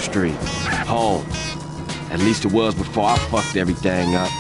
Street. Home. At least it was before I fucked everything up.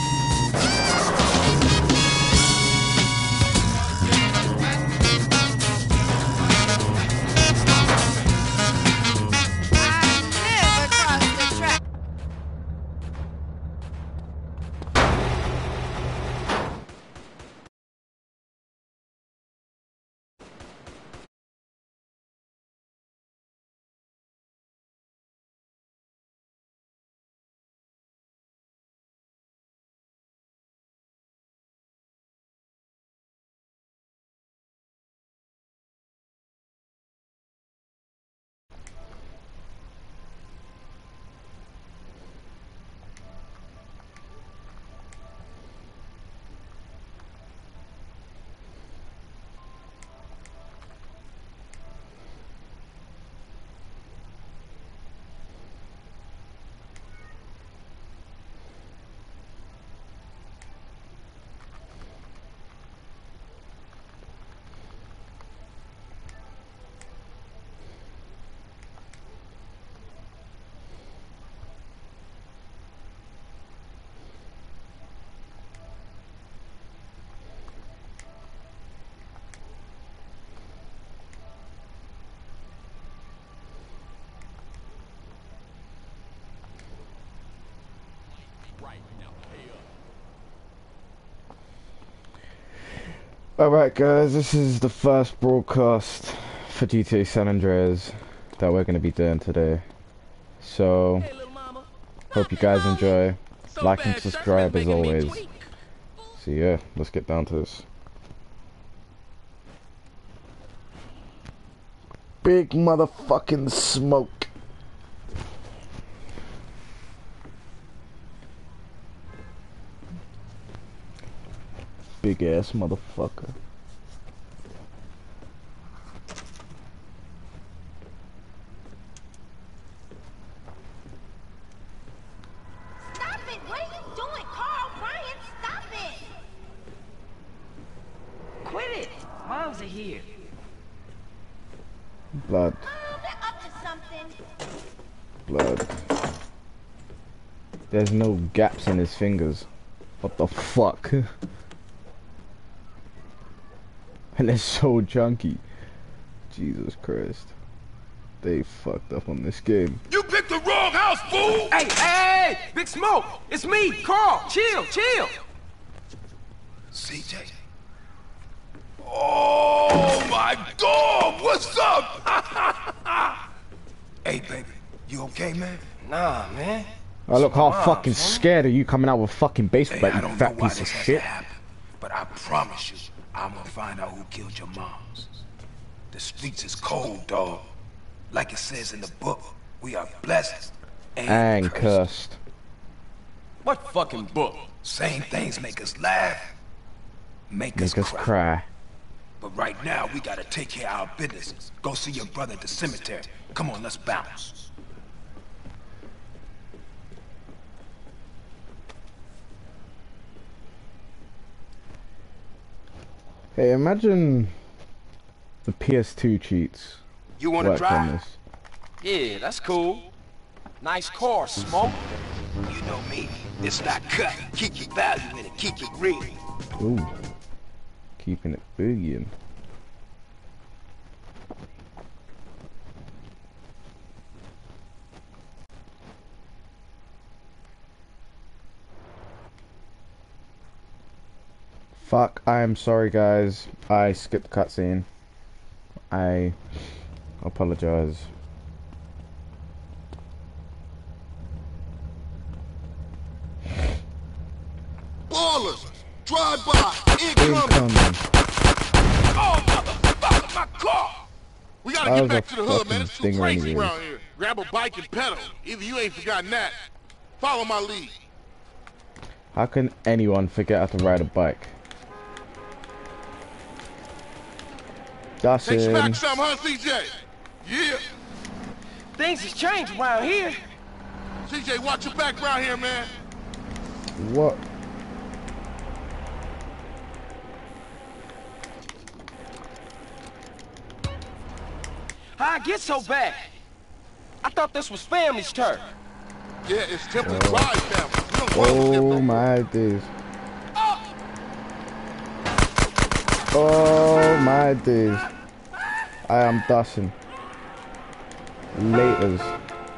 Alright guys, this is the first broadcast for GTA San Andreas that we're going to be doing today. So, hope you guys enjoy. Like and subscribe as always. So yeah, let's get down to this. Big motherfucking smoke. Big ass motherfucker. Stop it! What are you doing, Carl? Brian, stop it! Quit it! Moms are here. Blood. They're up to something. Blood. There's no gaps in his fingers. What the fuck? And they're so chunky. Jesus Christ. They fucked up on this game. You picked the wrong house, fool! Hey! Big Smoke! It's me, Carl! Chill! CJ? Oh my God! What's up? Hey, baby. You okay, man? Nah, man. I look all fucking scared of you coming out with fucking baseball bat, I you don't know fat why piece of this has shit. to happen, but I promise you, I'm gonna find out who killed your moms. The streets is cold, dog. Like it says in the book, we are blessed And cursed. What fucking book? Same things make us laugh, make us Make us cry. cry. But right now, we gotta take care of our business. Go see your brother at the cemetery. Come on, let's bounce. Hey, imagine the PS2 cheats. You wanna worked on drive? this. Yeah, that's cool. Nice car, Smoke. You know me. It's not cut. Keep your value in it. Keep it real. Ooh. Keeping it boogieing. Fuck, I am sorry guys. I skipped cutscene. I apologize. Ballers! Drive by! Incoming! Incoming. Oh, motherfucker, my car! We gotta That get was back a to the hood, fucking man. It's too stinger crazy anyways. around here. Grab a bike and pedal. Either you ain't forgotten that. Follow my lead. How can anyone forget how to ride a bike? That's Take you back it. some, huh, CJ? Yeah. Things has changed around here. CJ, watch your back around here, man. What? How'd I get so bad? I thought this was family's turf. Yeah, it's Temple Drive family. We don't want them Oh no more. my days. Oh my days. I am dusting. Laters.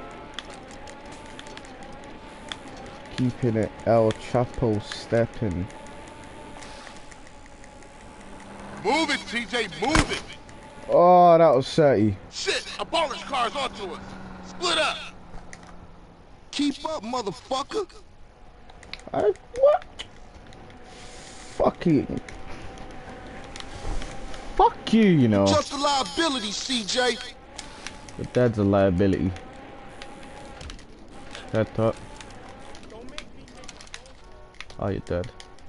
Keeping it El Chapo stepping. Move it, TJ, move it. Oh, that was 30. Shit, a bonus car's onto us. Split up. Keep up, motherfucker. What? Fucking. Fuck you, you know. Just a liability, CJ. Your dad's a liability. Dad thought. Oh, you're dead.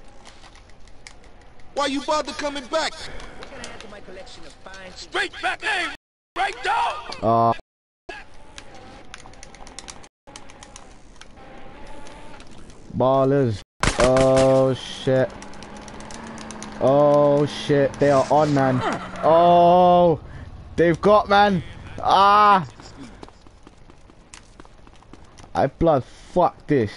Why you bother coming back? Straight back aim, right dog. Ballers. Oh shit. Oh shit. They are on, man. Oh, they've got, man. Ah. I blood. Fuck this.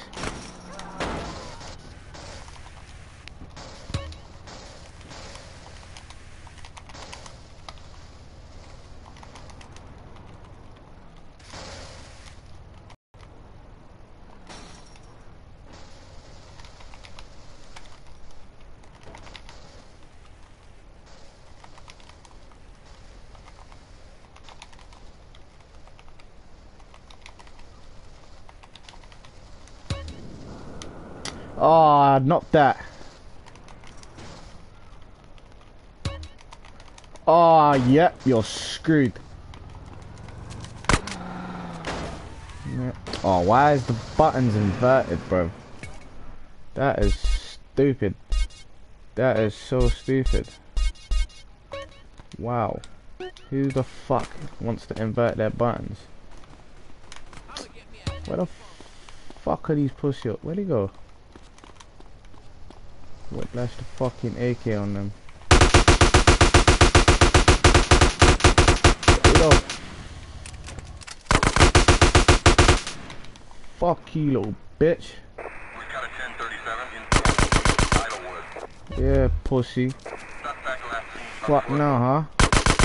Oh, not that. Oh, yep, you're screwed. Yeah. Oh, why is the buttons inverted, bro? That is stupid. That is so stupid. Wow. Who the fuck wants to invert their buttons? Where the fuck are these pussy up? Where'd he go? Whiplash the fucking AK on them. Yo. Fuck you, little bitch. We got a 1037 in Idlewood. Yeah, pussy. Suspect last seen Fuck no, huh?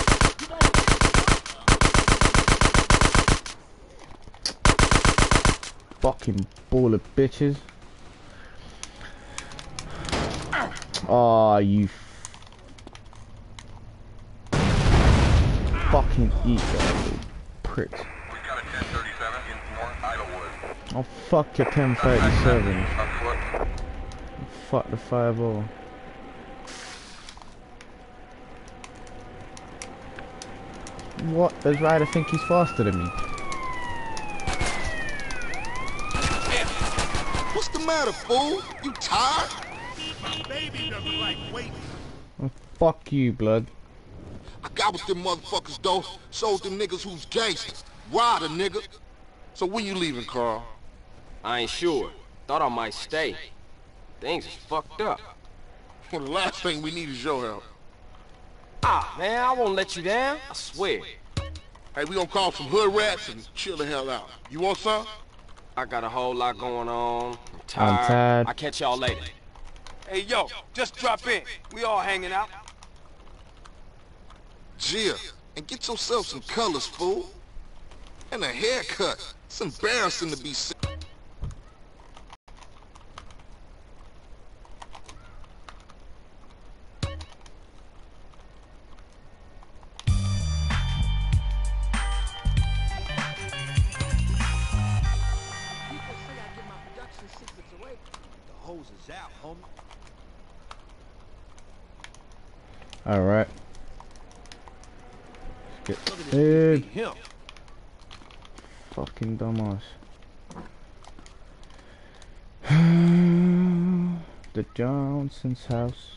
Fucking ball of bitches. Oh, you fucking eat that little prick. We got a 1037 in North Idlewood. Oh, fuck your 1037. Afoot. Fuck the 5-0. What? Does Ryder think he's faster than me? What's the matter, fool? You tired? Baby doesn't like waiting. Oh, fuck you, blood. I got with them motherfuckers, though. Sold them niggas who's gangsters. Rider, nigga. So when you leaving, Carl? I ain't sure. Thought I might stay. Things is fucked up. Well, the last thing we need is your help. Ah, man, I won't let you down. I swear. Hey, we gonna call some hood rats and chill the hell out. You want some? I got a whole lot going on. I'm I'm tired. I'll catch y'all later. Hey, yo, just drop in. We all hanging out. Gia, and get yourself some colors, fool. And a haircut. It's embarrassing to be sick. Alright. Dude. Fucking dumbass. The Johnson's house.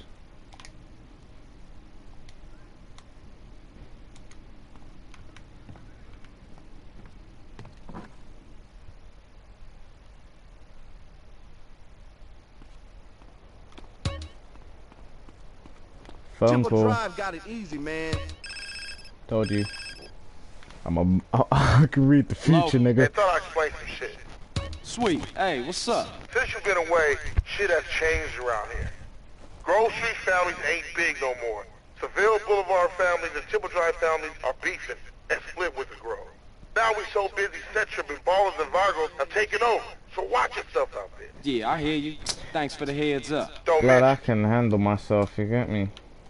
Phone Temple call. Drive got it easy, man. Told you. I can read the future, They nigga. thought I'd explain some shit. Sweet. Hey, what's up? Since you've been away, shit has changed around here. Grove Street families ain't big no more. Seville Boulevard families and Tipple Drive families are beefing and split with the Grove. Now we so busy, set tripping ballers and Vargos have taken over. So watch yourself out there. Yeah, I hear you. Thanks for the heads up. Don't Glad I mention. can handle myself, you get me?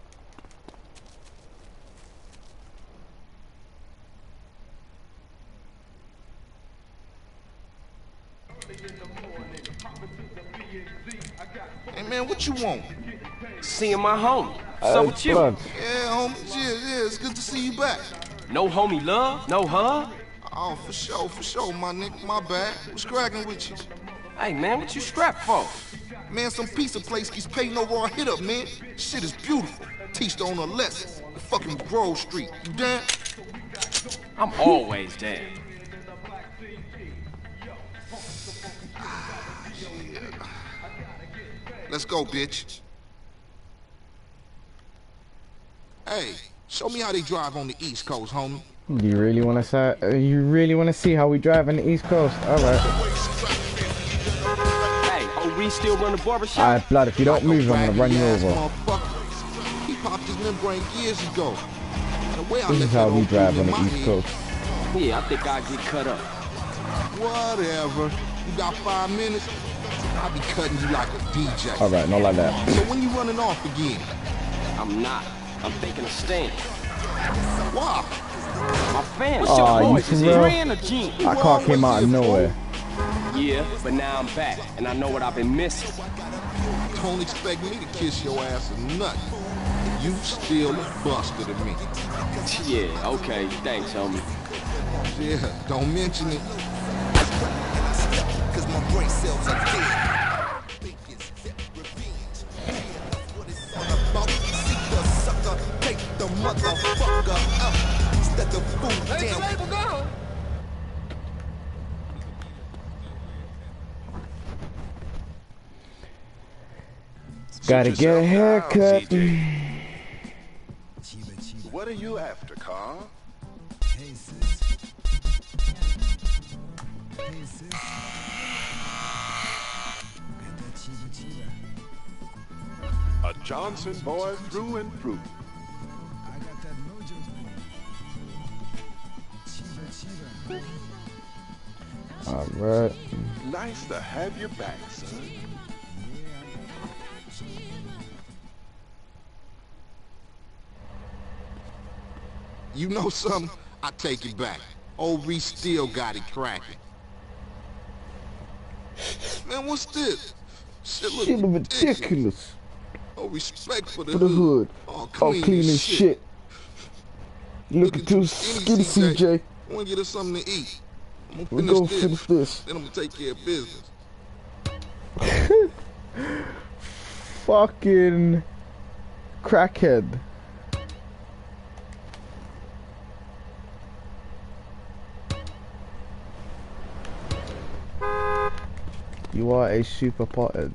Hey man, what you want? Seeing my homie. What's up with you? Blood. Yeah, homie. Yeah, it's good to see you back. No homie love? No hug? Oh, for sure, my nigga. My bad. What's cracking with you? Hey, man, what you strapped for? Man, some pizza place keeps paying over our hit up, man. Shit is beautiful. Teach the owner a lesson. The fucking Grove Street. You down? I'm always down. Let's go, bitch. Hey, show me how they drive on the East Coast, homie. You really want to say? You really want to see how we drive on the East Coast? All right. Hey, oh, we still run the barbershop? All right, blood. If you don't move, I'm gonna run you over. He popped his membrane years ago. The way I This let is how that we old drive dude on in the my East head. Coast. Yeah, I think I'll get cut up. Whatever. You got 5 minutes? I'll be cutting you like a DJ. All right, not like that. So when you running off again? I'm not. I'm taking a stand. Why? My fans. Aw, What's your you voice? for Is real? it Ren or Gene? That car came out of nowhere. Yeah, but now I'm back, and I know what I've been missing. Don't expect me to kiss your ass or nothing. You still a buster to me. Yeah, okay. Thanks, homie. Yeah, don't mention it. Cause my brain cells are dead. Take the motherfucker up. Let the food down. Gotta get a haircut. What are you after, Carl? A Johnson boy through and through. All right. Nice to have you back, son. You know something? I take it back. Old Reese still got it cracking. Man, what's this? Shit look Shit ridiculous. No respect for the For the hood. All All clean as shit. Looking too skinny, CJ. I wanna get us something to eat. I'm We're gonna gonna finish finish this. this. Then I'm gonna take care of business. Fucking crackhead. You are a super potted.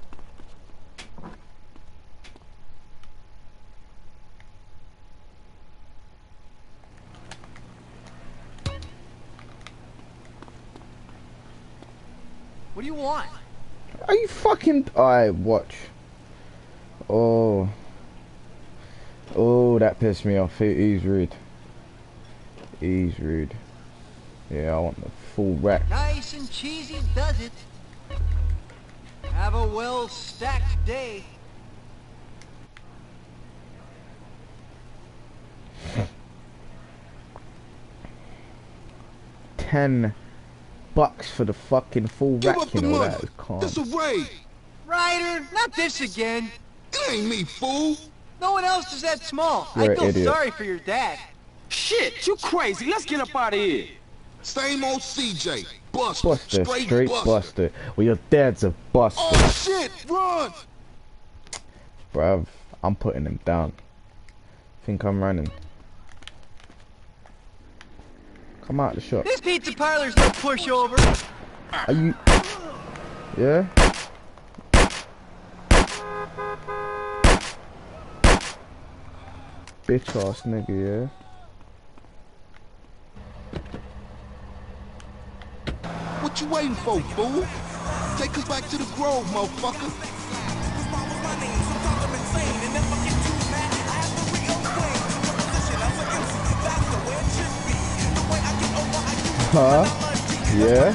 What do you want? Are you fucking... Alright, watch. Oh. Oh, that pissed me off. He's rude. He's rude. Yeah, I want the full rack. Nice and cheesy does it. Have a well-stacked day. $10 for the fucking full Give rack, up you the know money. that is calm. This a raid. Ryder, not this again. It ain't me, fool. No one else is that small. You're I an feel idiot. sorry for your dad. Shit, you crazy. Let's get up out of here. Same old CJ. Buster. Buster, straight Buster. Well, your dad's a buster. Oh shit, run! Bruv, I'm putting him down. Think I'm running. Come out the shop. This pizza parlor's no pushover. Are you... Yeah? Bitch ass nigga, yeah? What you waiting for, fool? Take us back to the Grove, motherfucker. Huh? Yeah?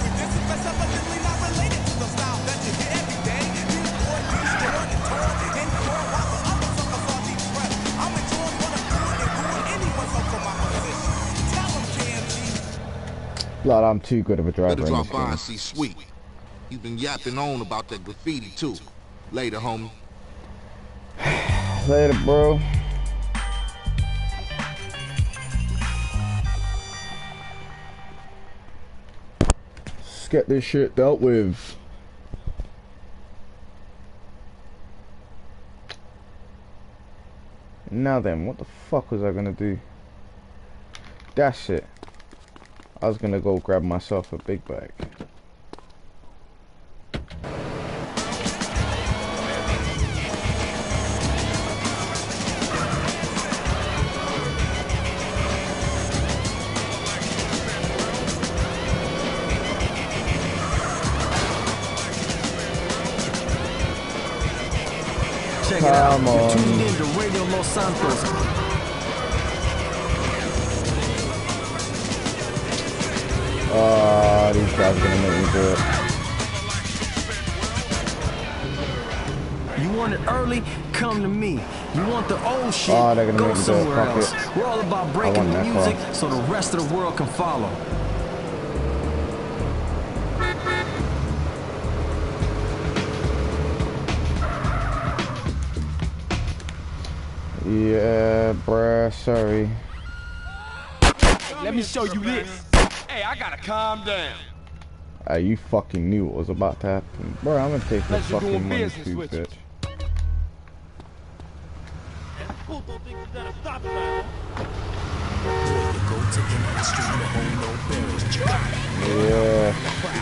Blood, I'm too good of a driver. Better in drop this by game. and see Sweet. He's been yapping on about that graffiti, too. Later, homie. Later, bro. Let's get this shit dealt with. Now then, what the fuck was I gonna do? That's it. I was gonna go grab myself a big bag. Check it out. Come You're on. tuning in to Radio Los Santos. These guys are gonna make me do it. You want it early? Come to me. You want the old shit? Oh, they're gonna go make me do it. somewhere Fuck else. it. We're all about I breaking want the that music car. so the rest of the world can follow. Yeah, bruh, sorry. Let me show you this. Hey, I gotta calm down. You fucking knew what was about to happen. Bro, I'm gonna take this Pleasure doing fucking money business too, with you. bitch. Yeah.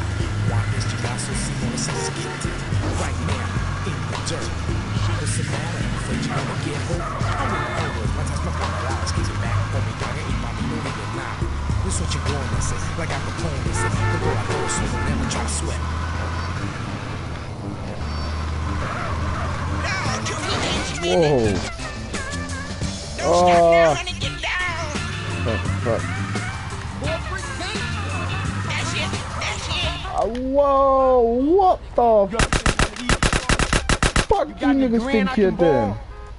Whoa. Oh. Fuck. Whoa, what the fuck you niggas think you're doing?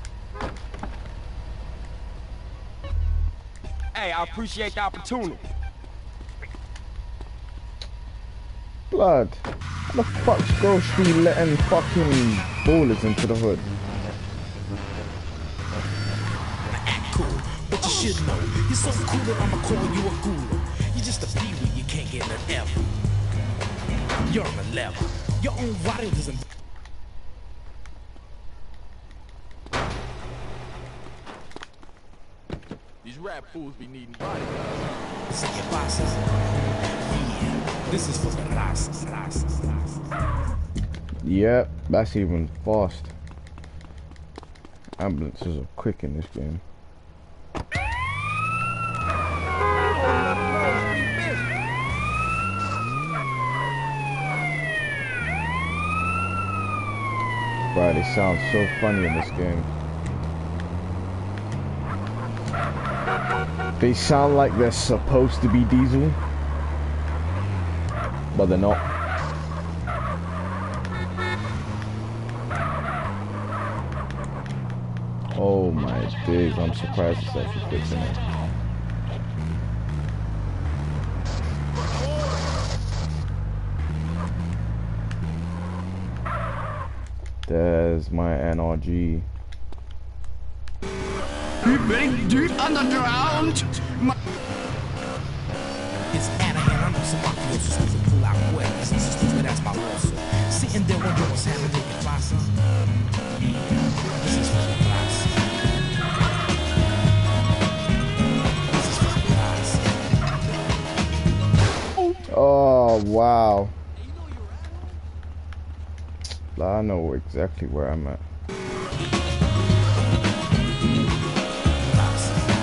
Hey, I appreciate the opportunity. Blood. How the fuck's Grove Street letting fucking ballers into the hood? But you should know, you're so cool that I'ma call you a guru. You're just a peewee, you can't get none ever. You're on a level. Your own body doesn't. These rap fools be needing bodyguards. See your bosses? Yeah, this is for the rasas. Yep, that's even fast. Ambulances are quick in this game. Right, they sound so funny in this game. They sound like they're supposed to be Diesel, but they're not. Oh my days, I'm surprised it's actually fixing it. There's my NRG. Deep underground. It's Anaheim. I know some mafiosos who can pull out weapons. But that's my lawsuit. Sitting there wondering what's happening to your classes. This is for the class. This is for the class. Oh wow. I know exactly where I'm at.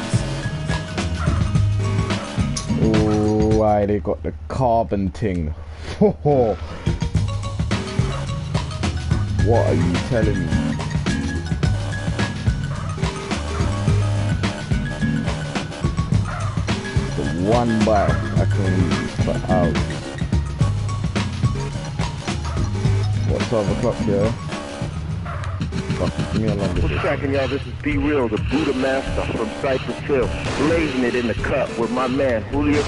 Oh, why they got the carbon ting. What are you telling me? The one bite I can put out. What's 12 o'clock here? Fucking give me a longer What's cracking, y'all? This is Be Real, the Buddha Master from Cypress Hill, blazing it in the cut with my man Julio.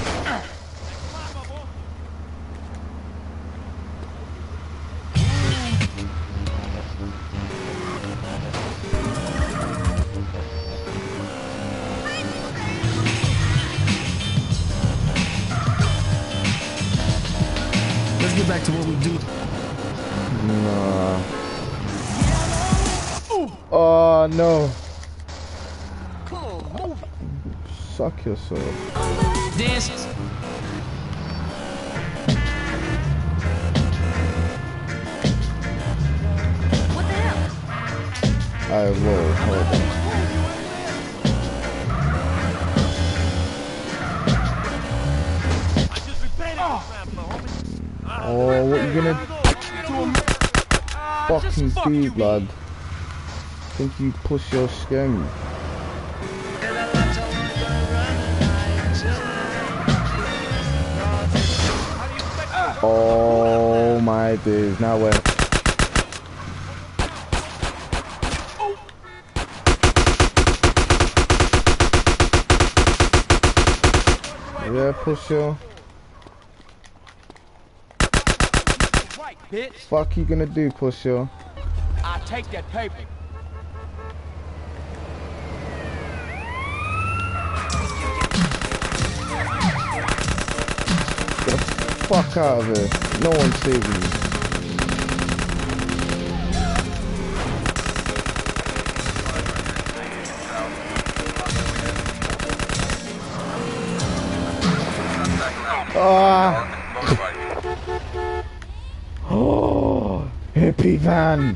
Let's get back to what we do. Nah. Oh no. Come on, move it. Suck yourself. Dance. What the hell? I will. Hold on. Oh, what you gonna fucking do, blood? Think you push your skin? Oh my days! Now where? Yeah, push your. Bitch. Fuck you gonna do, Pusher? I take that paper. Get the fuck out of here. No one's saving you. Ah. Oh, hippie van.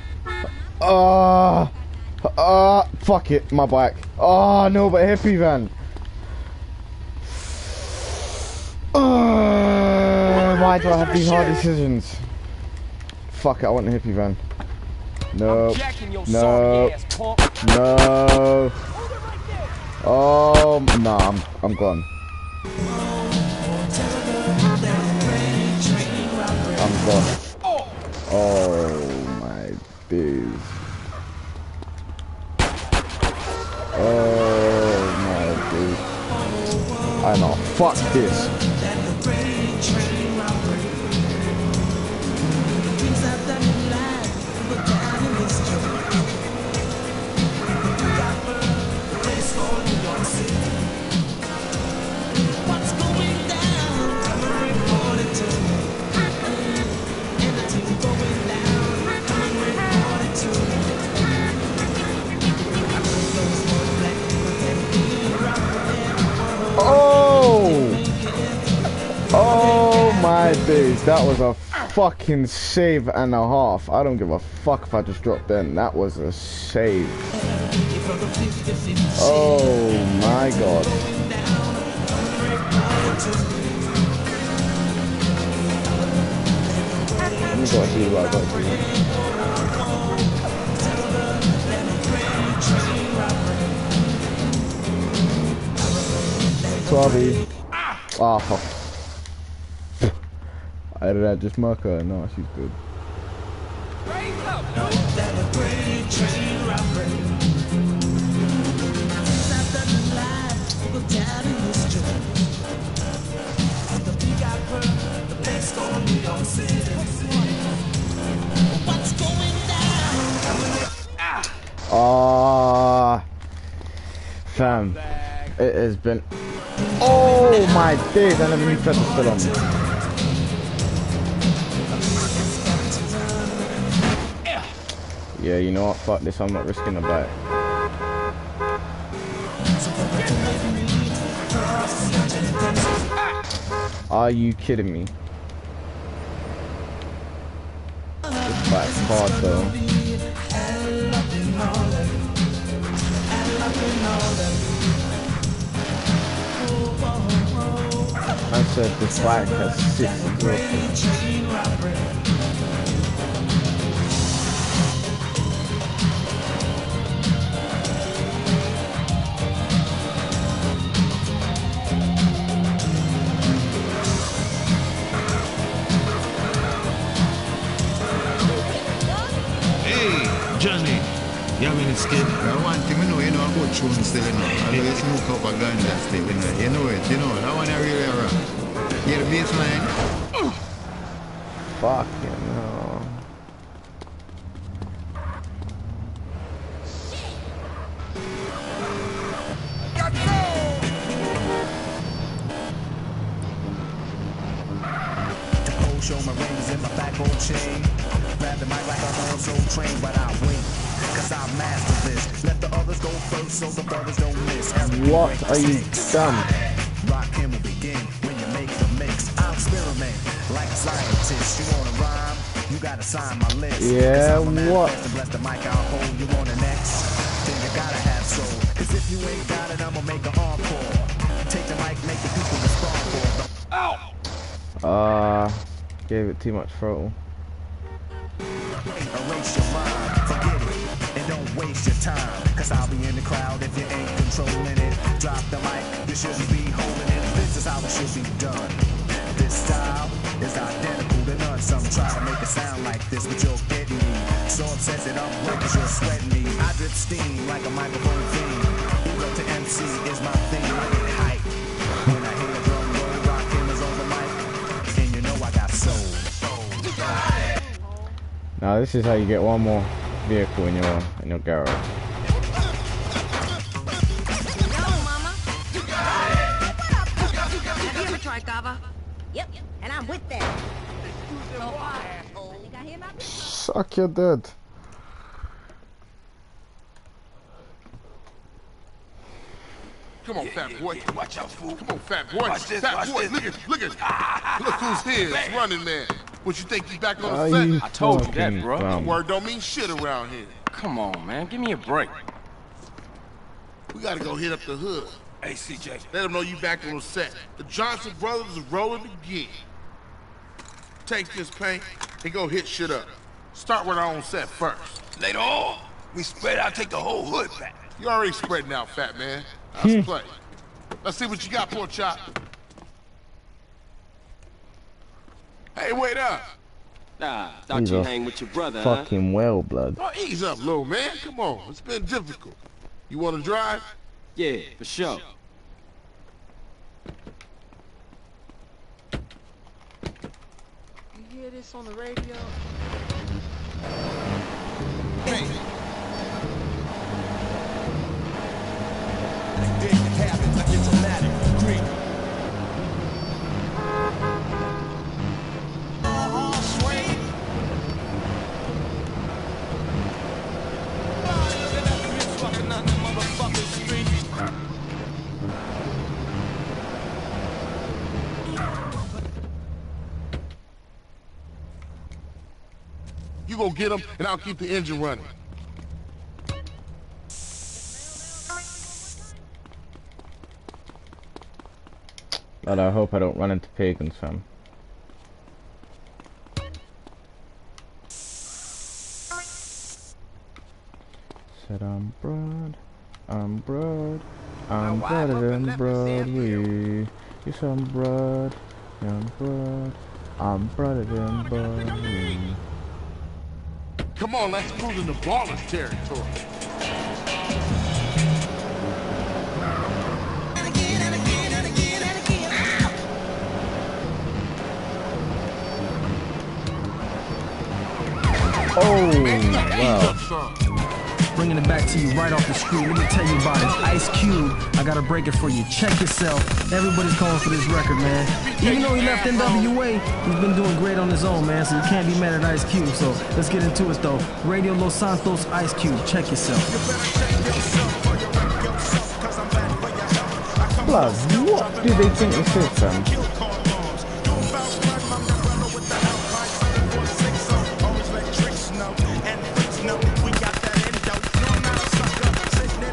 Fuck it, my bike. Oh no, but hippie van. Why do I have these hard decisions? Fuck it, I want the hippie van. No, no, no. Oh, nah, I'm gone. I'm gone. Oh my days. Oh my days. I know. Fuck this. Oh my days, that was a fucking save and a half. I don't give a fuck if I just dropped in. That was a save. Oh my god. You gotta see what I gotta do. Sorry. Ah, fuck. Did I just mark her? No, she's good. Ah, fam, it has been. Oh my days! I never knew Fred was still on me. Yeah, you know what? Fuck this. I'm not risking a bite. Are you kidding me? This bite's hard though. Man said this bike has 60 vehicles. Johnny, you have any skin? One thing I know, you know about tunes still, you know. I know you smoke up a gun that still, you know. You know it, you know. That one I really around. You hear the bass line? Fuck you know. Show my rings in my back old chain. Grab the mic like I'm on soul train, but I wait. Cause I master this. Let the others go first so the brothers don't miss. What are you done? Rock him will begin when you make the mix. I'll experiment like a scientist. You wanna rhyme? You gotta sign my list. Yeah, what? Bless the mic, I'll hold you on the next. Then you gotta have soul. Cause if you ain't got it, I'ma make an encore. Take the mic, make the people respond for the Gave it too much throttle. Erase your mind, forget it, and don't waste your time. Cause I'll be in the crowd if you ain't controlling it. Drop the mic, you shouldn't be holding it. This is how it should be done. This style is identical to none. Some try to make it sound like this, but you're getting me. So obsessed that I'm wet cause you're sweating me. I drip steam like a microphone theme. Ego to MC is my theme. I get hype when I hear a drum roll. Rock him is on the mic, and you know I got soul. Now this is how you get one more vehicle in your garage. Yo, mama. Have you ever tried kava? Yep, and I'm with that. Think I hear my Suck your dead. Come on, fat boy. Watch out, fool. Come on, fat boy. Fat boy, look at. Look who's here. It's running man. What you think you back on the set? I told you that, bro. That word don't mean shit around here. Come on, man. Give me a break. We gotta go hit up the hood. Hey, CJ. Let them know you back on the set. The Johnson brothers is rolling again. Take this paint and go hit shit up. Start with our own set first. Later on, we spread out, take the whole hood back. You already spreading out, fat man. Let's play. Let's see what you got, Pork Chop. Hey, wait up. Nah, thought you hang with your brother, fucking well, blood. Oh, ease up, little man. Come on, it's been difficult. You want to drive? Yeah, for sure. You hear this on the radio? Hey. It happens like it's dramatic. Green. You go get them, and I'll keep the engine running. But I hope I don't run into pagans, fam. Said I'm broad, I'm broad, I'm broader than Broadway. You said I'm broad, I'm broad, I'm broader than Broadway. Come on, let's cruise into Ballas territory. Oh, wow. Bringing it back to you right off the street. Let me tell you about it. Ice Cube, I gotta break it for you. Check yourself. Everybody's calling for this record, man. Even though he left NWA, he's been doing great on his own, man. So you can't be mad at Ice Cube. So let's get into it, though. Radio Los Santos, Ice Cube. Check yourself. Blood, what do they think this is, fam?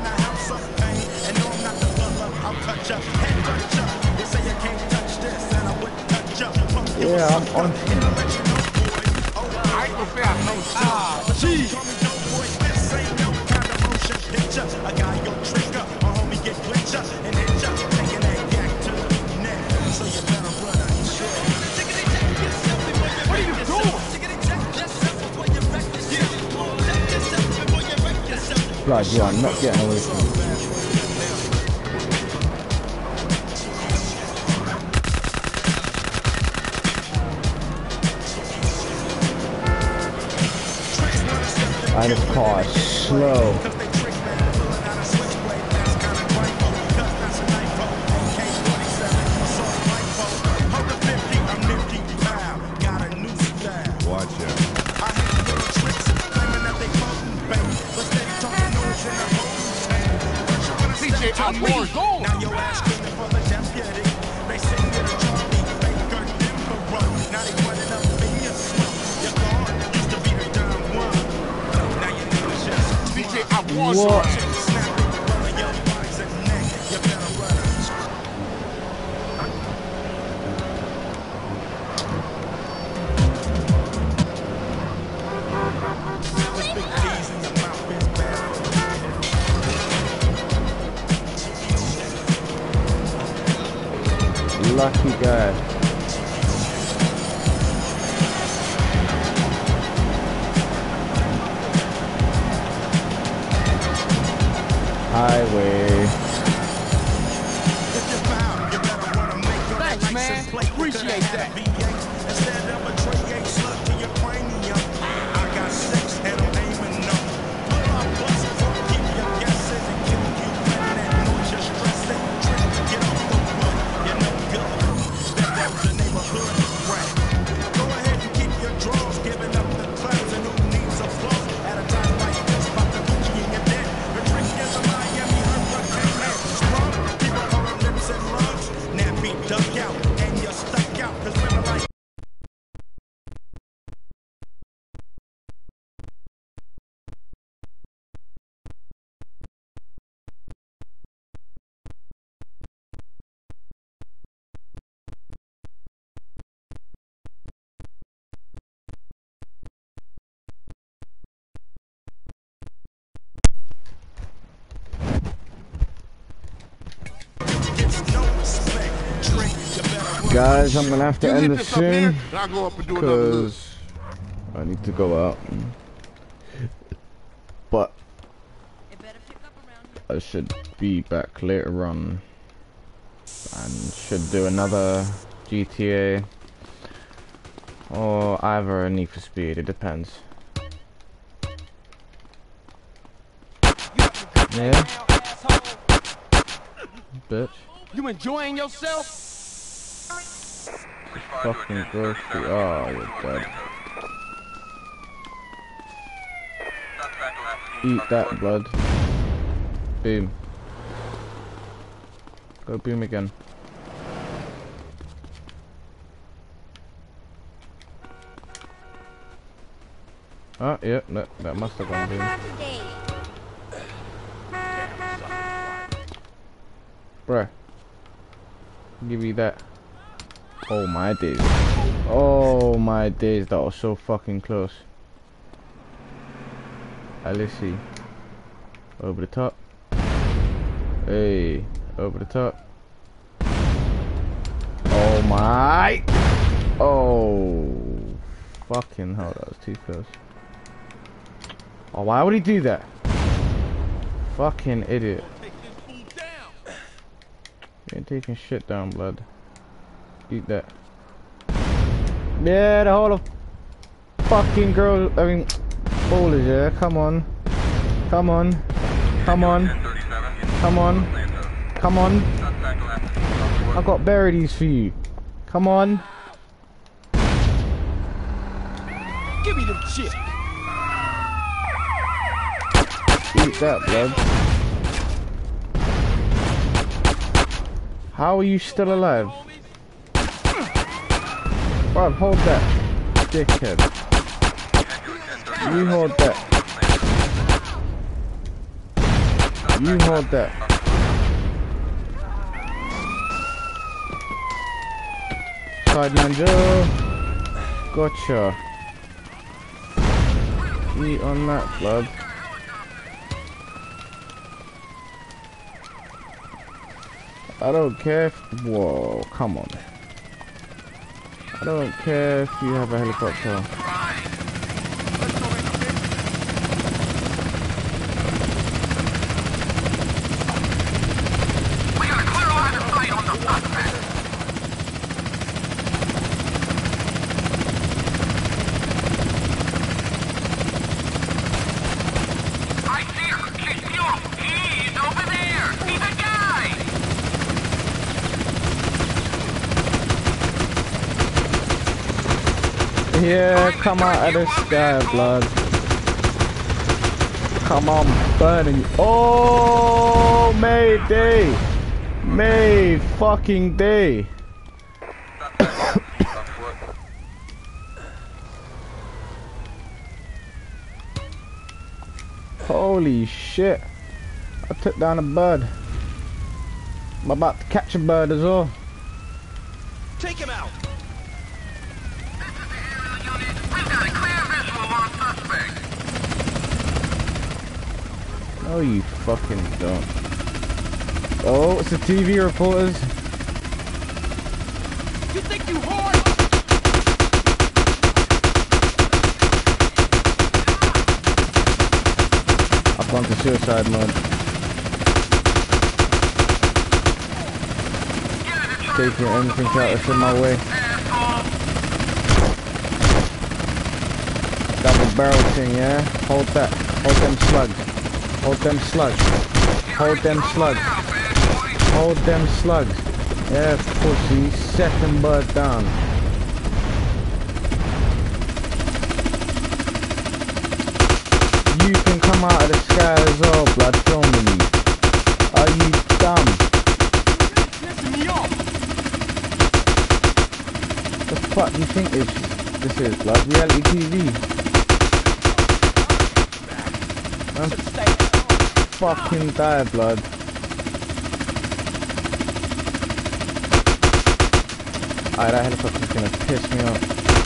They say you can't touch this, and I Yeah, I'm on. I ain't gonna say I know. Ah, jeez. I got your trigger, my homie get glitcher and hit ya, taking that yak to the neck. So you better run. What are you doing? Blood, you are not getting away from me. This car is slow. Watch out. CJ, I'm where you going? Now your ass screaming for the deputy. They sing it a Charlie Baker Emperor. Now they running up for your smoke. Your guard used to be the dumb one. Now you know it's just CJ, I want some. Snap it, rolling your bodies and neck. You better run. Lucky guy. Highway. Thanks, man. Appreciate that. Instead of a tray, a slug to your cranium. I got six and I'm aiming up. Pull up, bust, keep your guessing and kill you when that noise you're stressing. Trick, get off the wood, you're no good. That was the neighborhood rat. Go ahead and keep your draws, giving up the clowns and who needs applause. At a time like this, pop the Gucci in your debt. The trick is a Miami hurricane man. Sprung, people hold her lips and lungs. Nappy duck out, and you're stuck out, cause women like Guys, I'm gonna have to end this soon I'll go up and do another look. because I need to go out. But I should be back later on and should do another GTA or either a Need for Speed. It depends. Yeah, bitch. You enjoying yourself? Fucking grocery. Oh, you're dead. Eat that, blood. Boom. Go boom again. Oh, yeah, that must have gone boom. Bruh. Give me that. Oh my days. Oh my days, that was so fucking close. Let's see. Over the top. Hey, over the top. Oh my. Oh. Fucking hell, that was too close. Oh, why would he do that? Fucking idiot. You ain't taking shit down, blood. Eat that. Yeah, the whole of fucking girl, I mean, ballers, yeah, come on. Come on. Come on. Come on. Come on. I got berries for you. Come on. Give me them shit. Eat that, blood. How are you still alive? Bruv, hold that, dickhead. You hold that. You hold that. Sideman Joe. Gotcha. Eat on that, blood. I don't care if... Whoa, come on. I don't care if you have a helicopter. Yeah, come out of the sky, blood. Come on, burning. Oh, Mayday! May fucking day! Holy shit! I took down a bird. I'm about to catch a bird as well. Take him out. No, you fucking don't. Oh, it's the TV reporters. You think you hard? I've gone to suicide mode. Taking anything out that's in my way. Double barrel thing, yeah? Hold that. Hold them slugs. Hold them slugs. Hold them slugs. Hold them slugs. Yeah, pussy. Second bird down. You can come out of the sky as well, blood. Filming me. Are you dumb? The fuck do you think this is, blood? Reality TV. I'm fucking die, blood. Alright, that helicopter's gonna piss me off.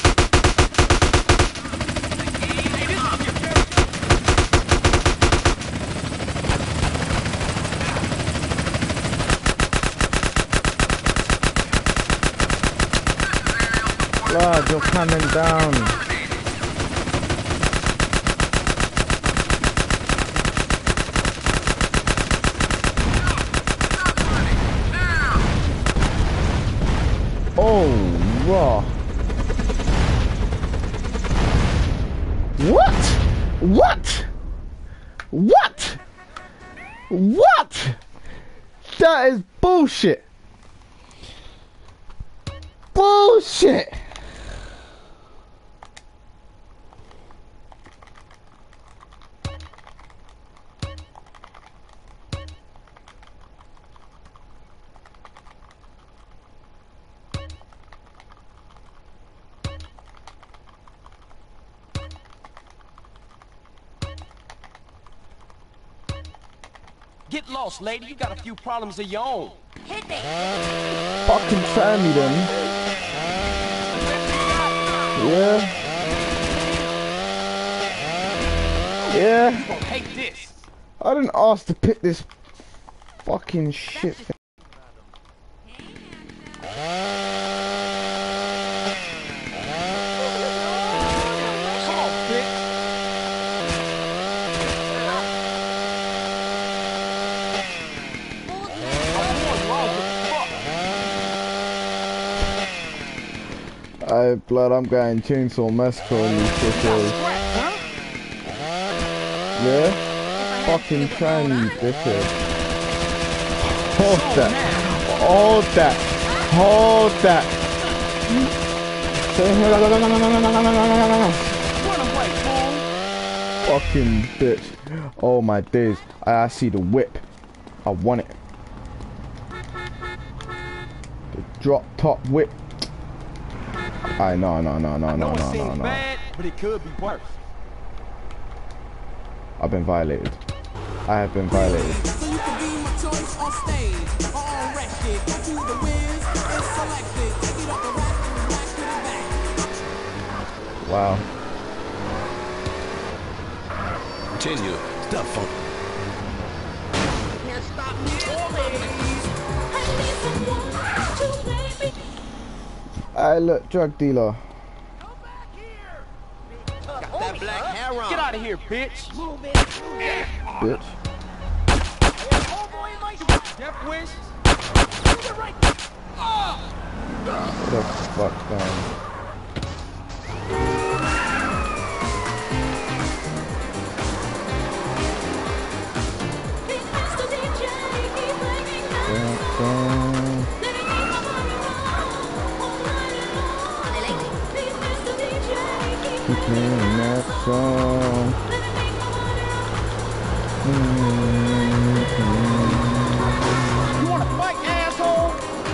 Blood, you're coming down. Oh, raw. What? What? What? What? That is bullshit. Bullshit. Get lost, lady. You got a few problems of your own. Hit me. Fucking try me then. Yeah. Yeah. You gonna hate this. I didn't ask to pick this fucking shit. Alright, blood, I'm going Chainsaw Massacre on these bitches. Yeah? Fucking try me, bitches. Hold that. Hold that. Hold that. Fucking bitch. Oh my days. I see the whip. I want it. The drop top whip. I no. Bad, but it could be worse. I've been violated. I have been violated. So you can be my choice on stage or on record. Go to the whiz and select it. Take it up the rack and back to the back. Wow. Continue. Stop funk. Hey, look, drug dealer. Got that black hair on. Get out of here, bitch. Move it. Bitch. Death wish. What the fuck, man? Keep playing that song. You wanna fight, asshole?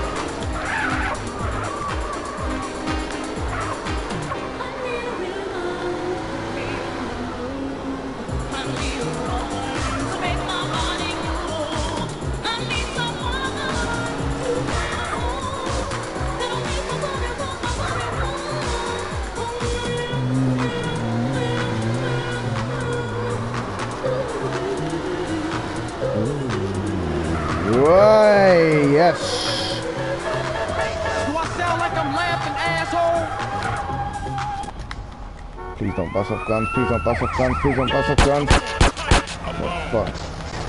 Why, yes. Do I sound like I'm laughing, asshole? Please don't bust off guns, please don't bust off guns, please don't bust off guns. What the fuck?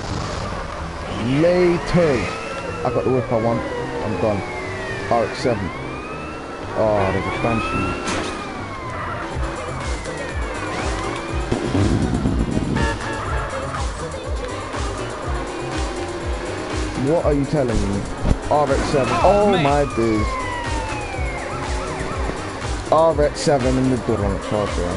Later. I got the whip I want. I'm gone. RX-7. Oh, there's a Banshee. What are you telling me? RX-7. Oh my days. RX-7 in the door on the charger.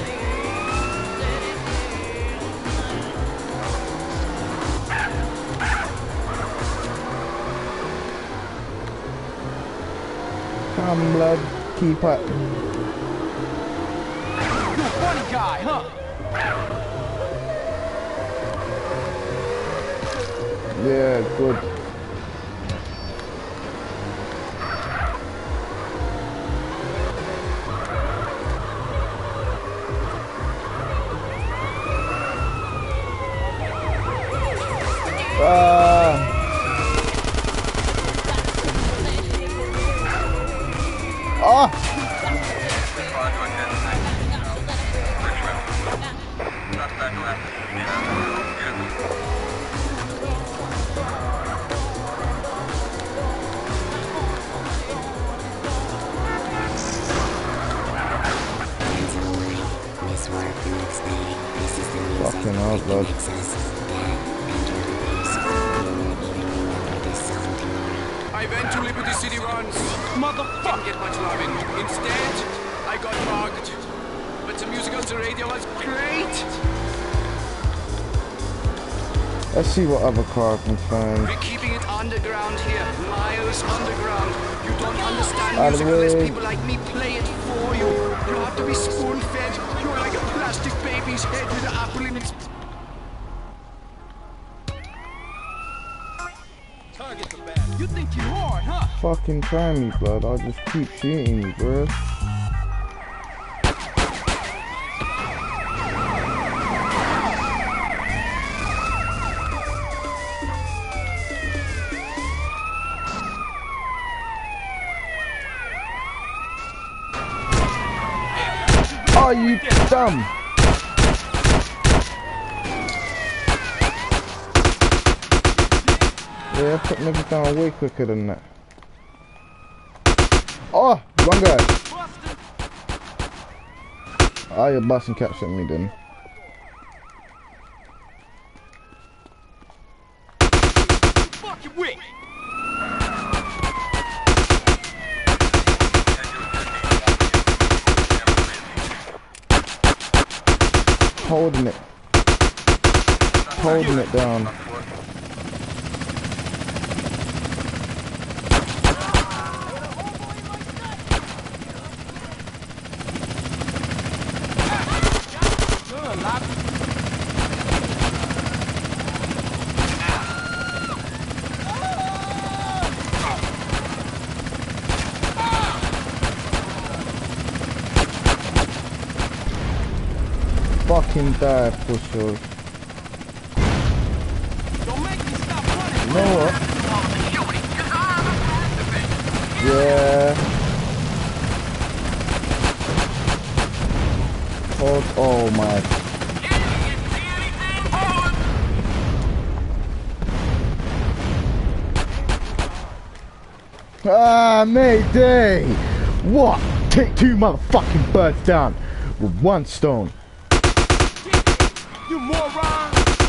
Come blood, keep up. You a funny guy, huh? Yeah, good. Fucking hell, blood. I went to Liberty City once. Motherfucker! Didn't get much loving. Instead, I got mugged. But the music on the radio was great. Let's see what other car I can find. We're keeping it underground here. Miles underground. You don't understand Out of music the unless way. people like me play it for you. You have to be spoon-fed. You're like a plastic baby's head with an apple in its... Targets are bad. You think you're hard, huh? Fucking try me, blood. I'll just keep shooting you, bro. Are you dumb? Yeah, I put niggas down way quicker than that. Oh, one guy. Oh, you're busting caps at me then. Fucking wait. Holding it. Holding it down. fucking die, pussy. You know what? Yeah. Hold, oh my. Ah, Mayday! What? Take 2 motherfucking birds down with 1 stone. You moron!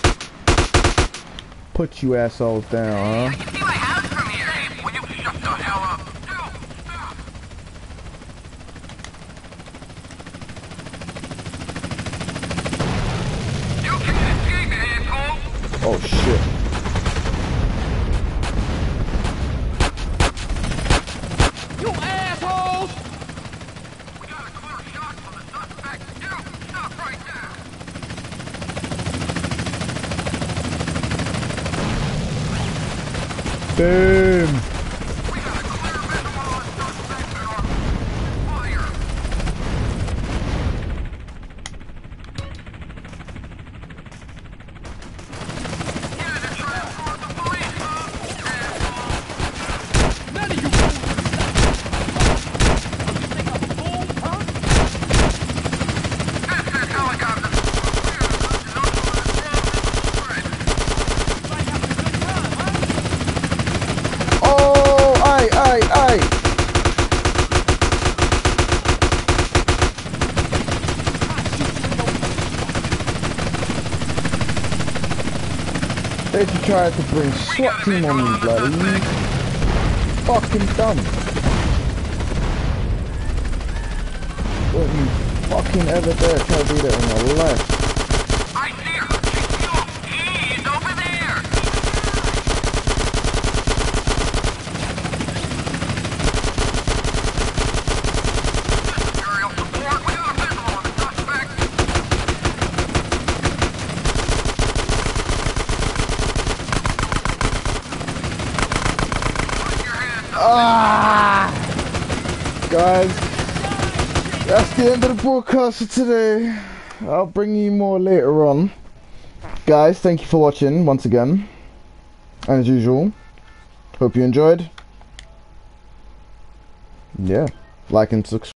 Put you assholes down, huh? Oh shit. You assholes! Boom. They tried to bring SWAT team on me, bloody. Fucking dumb. Don't you fucking ever dare try to do that in your life. Guys, that's the end of the broadcast for today. I'll bring you more later on. Guys, thank you for watching once again. And as usual, hope you enjoyed. Yeah, like and subscribe.